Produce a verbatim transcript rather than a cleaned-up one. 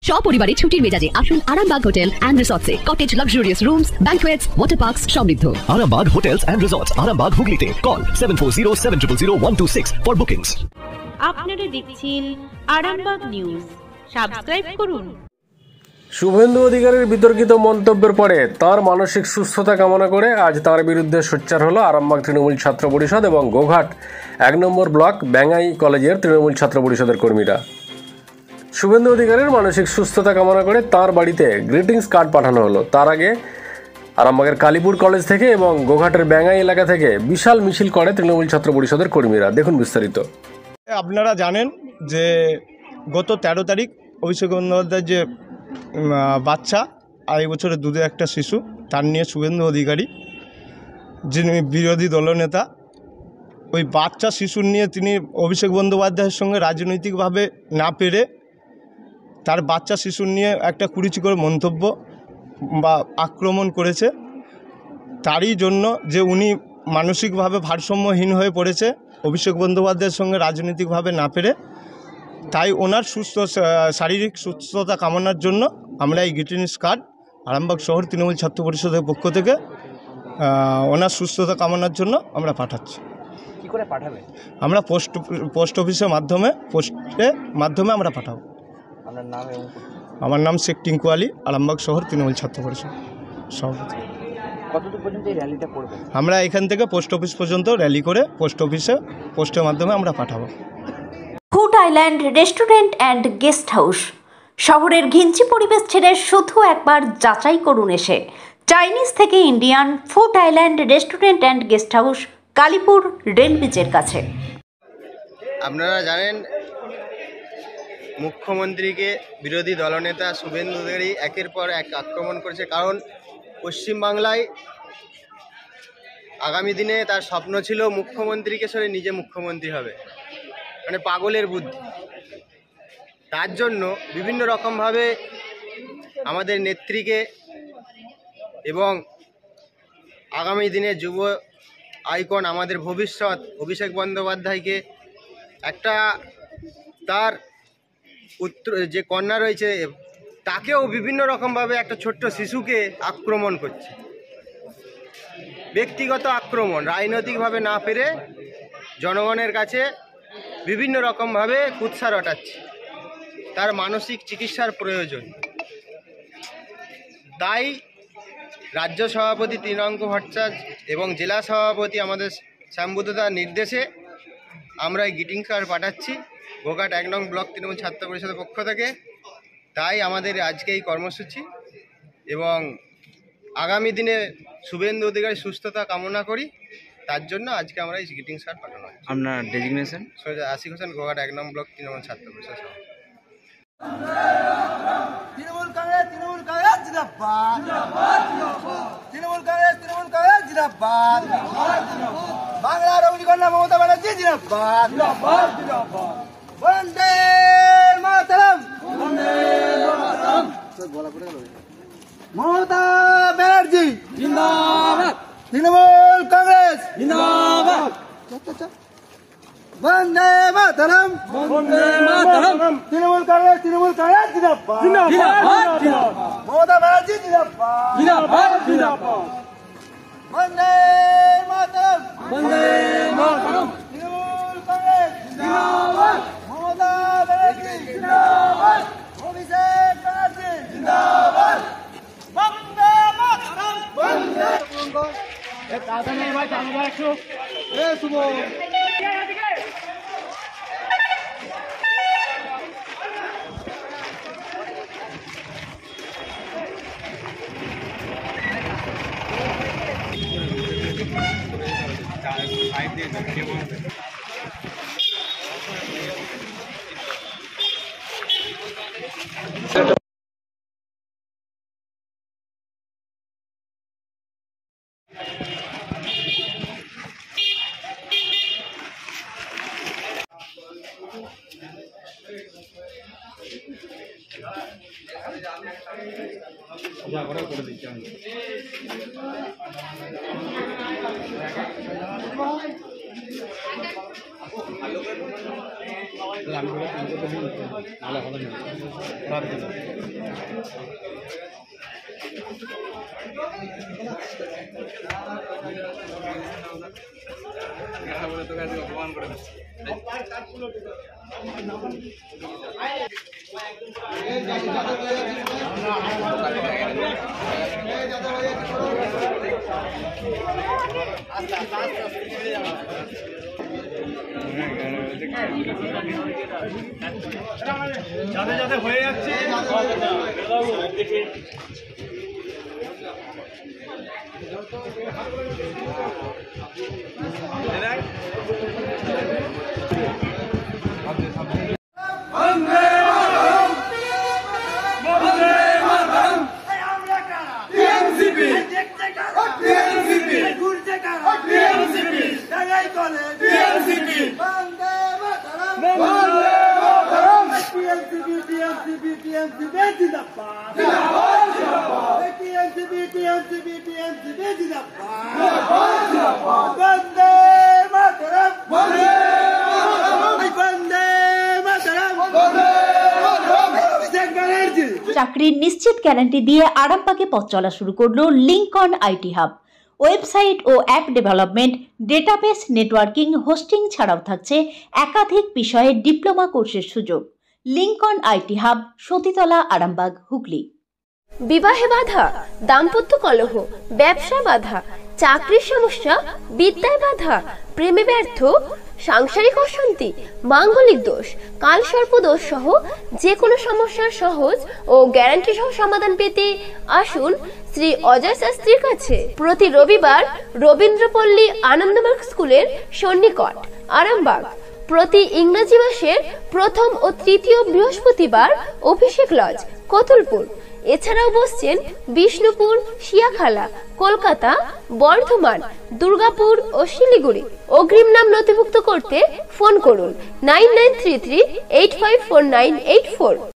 সপরিবারে ছুটির মেজাজে আসুন আরামবাগ হোটেল অ্যান্ড রিসর্টসে। Cottage, luxurious rooms, banquets, water parks সমৃদ্ধ। Arambag Hotels and Resorts, Arambag Hooghly. Call seven four zero seven zero zero one two six for bookings. আপনারা দেখছেন Arambagh news, subscribe করুন। শুভেন্দু অধিকারীর বিতর্কিত মন্তব্যের পরে তার মানসিক সুস্থতা কামনা করে আজ তার বিরুদ্ধে সোচ্চার হলো আরামবাগ তৃণমূল ছাত্র পরিষদ এবং গোঘাট এক নম্বর ব্লক ব্যাঙ্গাই কলেজের তৃণমূল ছাত্র পরিষদের কর্মীরা। শুভেন্দু অধিকারীর মানসিক সুস্থতা কামনা করে তার বাড়িতে গ্রিটিংস কার্ড পাঠানো হলো। তার আগে আরামবাগের কালীপুর কলেজ থেকে এবং গোঘাটের ব্যাঙ্গাই এলাকা থেকে বিশাল মিছিল করে তৃণমূল ছাত্র পরিষদের কর্মীরা। দেখুন বিস্তারিত। আপনারা জানেন যে গত তেরো তারিখ অভিষেক বন্দ্যোপাধ্যায়ের যে বাচ্চা আড়াই বছরের দুধে একটা শিশু, তার নিয়ে শুভেন্দু অধিকারী যিনি বিরোধী দলনেতা, ওই বাচ্চা শিশুর নিয়ে তিনি অভিষেক বন্দ্যোপাধ্যায়ের সঙ্গে রাজনৈতিকভাবে না পেরে তার বাচ্চা শিশুর নিয়ে একটা কুরুচিকর মন্তব্য বা আক্রমণ করেছে। তারই জন্য যে উনি মানসিকভাবে ভারসাম্যহীন হয়ে পড়েছে অভিষেক বন্দ্যোপাধ্যায়ের সঙ্গে রাজনৈতিকভাবে না পেরে, তাই ওনার সুস্থ শারীরিক সুস্থতা কামনার জন্য আমরা এই গ্রিটিংস কার্ড আরামবাগ শহর তৃণমূল ছাত্র পরিষদের পক্ষ থেকে ওনার সুস্থতা কামনার জন্য আমরা পাঠাচ্ছি। কী করে পাঠাবে? আমরা পোস্ট পোস্ট অফিসের মাধ্যমে পোস্টের মাধ্যমে আমরা পাঠাবো। আপনার নাম? আমার নাম শেখ টিঙ্কু আলী, আরামবাগ শহর তৃণমূল ছাত্র পরিষদ সভাপতি। কতদূর পর্যন্ত এই র্যালিটা করবে? আমরা এখান থেকে পোস্ট অফিস পর্যন্ত র্যালি করে পোস্ট অফিসে পোস্টের মাধ্যমে আমরা পাঠাবো। Food island restaurant and guest house শহরের ঘিঞ্চি পরিবেশ ছেড়ে শুধু একবার যাচাই করুন এসে। চাইনিজ থেকে Indian food island restaurant and guest house, Kalipur rail ব্রিজের কাছে। আপনারা জানেন মুখ্যমন্ত্রীকে বিরোধী দলনেতা শুভেন্দু অধিকারী একের পর এক আক্রমণ করেছে, কারণ পশ্চিমবাংলায় আগামী দিনে তার স্বপ্ন ছিল মুখ্যমন্ত্রীকে সরে নিজে মুখ্যমন্ত্রী হবে, মানে পাগলের বুদ্ধি। তার জন্য বিভিন্ন রকমভাবে আমাদের নেত্রীকে এবং আগামী দিনে যুব আইকন আমাদের ভবিষ্যৎ অভিষেক বন্দ্যোপাধ্যায়কে একটা তার পুত্র যে কন্যা রয়েছে তাকেও বিভিন্ন রকমভাবে একটা ছোট্ট শিশুকে আক্রমণ করছে, ব্যক্তিগত আক্রমণ, রাজনৈতিকভাবে না পেরে জনগণের কাছে বিভিন্ন রকমভাবে কুৎসা রটাচ্ছে। তার মানসিক চিকিৎসার প্রয়োজন। তাই রাজ্য সভাপতি তৃণাঙ্ক ভট্টাচার্য এবং জেলা সভাপতি আমাদের শ্যামবুদ্ধদার নির্দেশে আমরা এই গ্রিটিং কার্ড পাঠাচ্ছি গোঘাট এক নং ব্লক তৃণমূল ছাত্র পরিষদের পক্ষ থেকে। তাই আমাদের আজকে এই কর্মসূচি এবং আগামী দিনে শুভেন্দু অধিকারী সুস্থতা কামনা করি, তার জন্য আজকে আমরা এই গ্রিটিং কার্ড পাঠানো হয়। আপনার ডেজিগনেশন? আশিক হোসেন, গোঘাট এক নং ব্লক তৃণমূল ছাত্র পরিষদ। তৃণমূল কংগ্রেস তৃণমূল কংগ্রেস জিন্দাবাদ, তৃণমূল কংগ্রেস তৃণমূল কংগ্রেস জিন্দাবাদ, বাংলার অগ্নিকন্যা মমতা ব্যানার্জি জিন্দাবাদ, বন্দে মাতরম, মমতা ব্যানার্জি জিন্দাবাদ, তৃণমূল কংগ্রেস জিন্দাবাদ, বন্দে মাতরম, বন্দে মাতরম, তৃণমূল কংগ্রেস তৃণমূল কংগ্রেস জিন্দাবাদ, জিন্দাবাদ, মমতা ব্যানার্জি জিন্দাবাদ, জিন্দাবাদ, জিন্দাবাদ, বন্দে মাতরম, বন্দে মাতরম, তৃণমূল কংগ্রেস জিন্দাবাদ, মমতা ব্যানার্জি জিন্দাবাদ, অভিষেক ব্যানার্জি জিন্দাবাদ, বন্দে মাতরম, বন্দে। এ কাজে নেই ভাই, চালু ভাই একটু। এ শুভ যা করে করে দিচ্ছি আমি। যাতে যাতে হয়ে যাচ্ছে চাকরির নিশ্চিত গ্যারান্টি দিয়ে আরামবাগে পথ চলা শুরু করলো লিঙ্কন আইটি হাব। ওয়েবসাইট ও app development, database networking, hosting ছাড়াও থাকছে একাধিক বিষয়ে ডিপ্লোমা কোর্সের সুযোগ। Lincoln IT hub, Satitala, Arambag, Hooghly. বিবাহে বাধা, দাম্পত্য কলহ, ব্যবসা বাধা, চাকরির সমস্যা, বিদ্যায় বাধা, প্রেমে ব্যর্থ, সাংসারিক অশান্তি, মাঙ্গলিক দোষ, কালসর্প দোষ সহ যে কোনো সমস্যার সহজ ও গ্যারান্টি সহ সমাধান পেতে আসুন শ্রী অজয় শাস্ত্রীর কাছে। প্রতি রবিবার রবীন্দ্রপল্লী আনন্দমার্গ স্কুলের সন্নিকট, আরামবাগ। প্রতি ইংরেজি মাসের প্রথম ও তৃতীয় বৃহস্পতিবার অভিষেক লজ, কতুলপুর। এছাড়াও বসছেন বিষ্ণুপুর, শিয়াখালা, কলকাতা, বর্ধমান, দুর্গাপুর ও শিলিগুড়ি। অগ্রিম নাম নথিভুক্ত করতে ফোন করুন nine nine three three eight five four nine eight four.